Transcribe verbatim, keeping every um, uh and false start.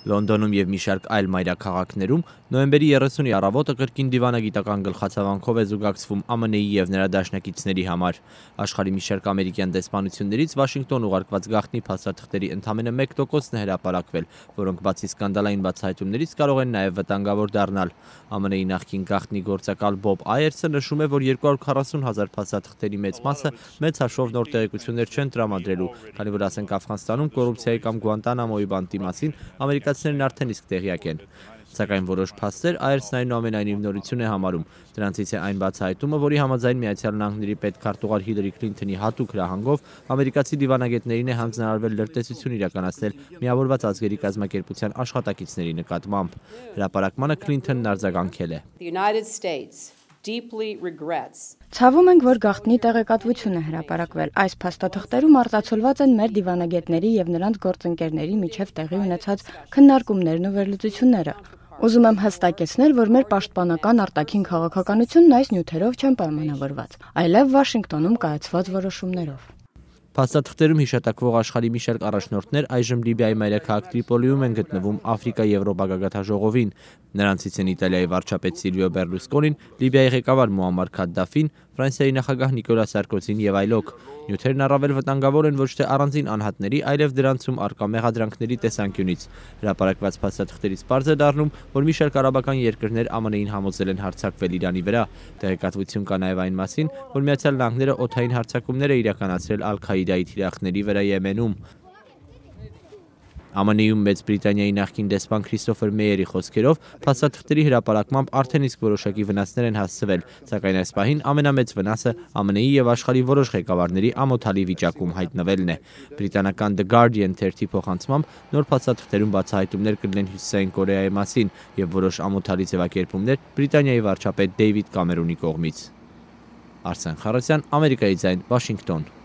Լոնդոնում և մի շարք այլ մայրաքաղաքներում նոյեմբերի երեսունի առավոտը կրկին դիվանագիտական գլխացավանքով է զուգակցվում Ամն Ի-ի և նրա դաշնակիցների համար։ Աշխարհի մի շարք ամերիկյան դեսպանություններից Վաշինգտոն ուղարկված գաղտնի փաստաթղթերի ընդամենը մեկ տոկոսն է հրապարակվել, որոնք բացի սկանդալային բացահայտումներից կարող են նաև վտանգավոր դառնալ։ Ամն Ի-ի նախկին գաղտնի գործակալ Բոբ Այերսը նշում է, որ երկու հարյուր քառասուն հազար փաստաթղթերի մեծ մասը մեծ հաշվով նոր տեղեկություններ չեն տրամադրելու, քանի որ ասենք Աֆղանստանում կոռուպցիայի կամ Գուանտանամոյի բանտի մասին ամերիկացիներն արդեն իսկ տեղյակ են։ Սակայն որոշ փաստեր Այերսն այնուամենայնիվ նորություն է համարում։ Դրանցից է այն բացահայտումը, որի համաձայն Միացյալ Նահանգների պետքարտուղար Հիլարի Քլինթոնի հատուկ հրահանգով ամերիկացի դիվանագետներին է հանձնարարվել լրտեսություն իրականացնել Միավորված ազգերի կազմակերպության աշխատակիցների նկատմամբ։ Հրապարակմանը Քլինթոնն արձագանքել է. Ցավում ենք, որ գաղտնի տեղեկատվություն է հրապարակվել։ Այս փաստաթղթերում արտացոլված են մեր դիվանագետների և նրանց գործընկերների միջև տեղի ունեցած քննարկումներն ու վերլուծությունները։ Ուզում եմ հստակեցնել, որ մեր պաշտպանական արտաքին քաղաքականությունն այս նյութերով չեն պայմանավորված, այլև Վաշինգտոնում կայացված որոշումներով։ Փաստաթղթերում հիշատակվող աշխարհի մի շարք առաջնորդներ այժմ Լիբիայի մայրաքաղաք Տրիպոլիում են գտնվում Աֆրիկա-Եվրոպա գագաթնաժողովին։ Նրանցից են Իտալիայի վարչապետ Սիլվիո Բերլուսկոնին, Լիբիայի ղեկավար Մուամմար Քադդաֆին, Ֆրանսիայի նախագահ Նիկոլա Սարկոզին և այլոք։ Նյութերն առավել վտանգավոր են ոչ թե առանձին անհատների, այլև դրանցում առկա մեղադրանքների տեսանկյունից։ Հրապարակված փաստաթղթերից պարզ է դառնում, որ մի շարք արաբական երկրներ Ամն Ի-ին համոզել են հարձակվել Իրանի վրա։ Տեղեկատվություն կա նաև այն մասին, որ Միացյալ Նահանգները օդային հարձակումներ է իրականացրել Ալ-Քաիդայի թիրախների վրա Եմենում։ Ամն Ի-ում Մեծ Բրիտանիայի նախկին դեսպան Քրիստոֆեր Մեյերի խոսքերով փաստաթղթերի հրապարակմամբ արդեն իսկ որոշակի վնասներ են հասցվել, սակայն այս պահին ամենամեծ վնասը Ամն Ի-ի և աշխարհի որոշ ղեկավարների ամոթալի վիճակում հայտնվելն է։ Բրիտանական The Guardian թերթի փոխանցմամբ նոր փաստաթղթերում բացահայտումներ կլինեն Հյուսիսային Կորեայի մասին և որոշ ամոթալի ձևակերպումներ Բրիտանիայի վարչապետ Դեյվիդ Կամերոնի կողմից։ Արսեն Խառատյան, Ամերիկայի ձայն, Վաշինգտոն։